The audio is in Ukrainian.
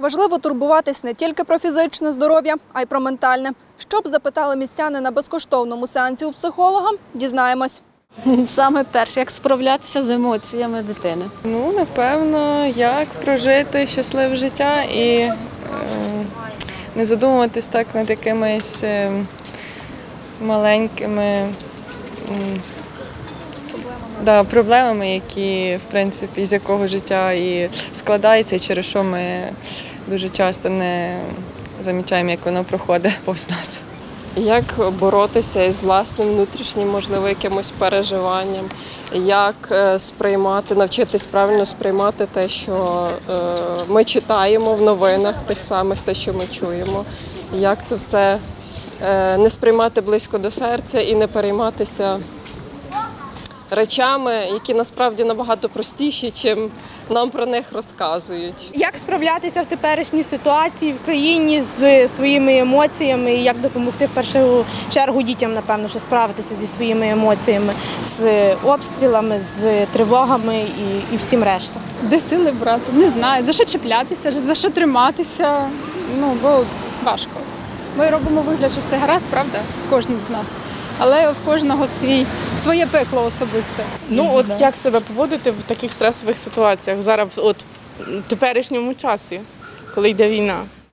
Важливо турбуватись не тільки про фізичне здоров'я, а й про ментальне. Що б запитали містяни на безкоштовному сеансі у психолога, дізнаємось. Саме перше, як справлятися з емоціями дитини. Напевно, як прожити щасливе життя і не задумуватись так над якимись маленькими проблемами, які, в принципі, з якого життя і складається, і через що ми дуже часто не замічаємо, як воно проходить повз нас. Як боротися із власним внутрішнім, можливо, якимось переживанням, як навчитись правильно сприймати те, що ми читаємо в новинах, тих самих, те, що ми чуємо, як це все не сприймати близько до серця і не перейматися речами, які насправді набагато простіші, чим нам про них розказують. Як справлятися в теперішній ситуації в країні з своїми емоціями і як допомогти в першу чергу дітям, напевно, що справитися зі своїми емоціями, з обстрілами, з тривогами і всім решта. Де сили брати? Не знаю. За що чіплятися, за що триматися, бо важко. Ми робимо вигляд, що все гаразд, правда? Кожен з нас. Але в кожного своє пекло особисте. Як себе поводити в таких стресових ситуаціях зараз, в теперішньому часі, коли йде війна?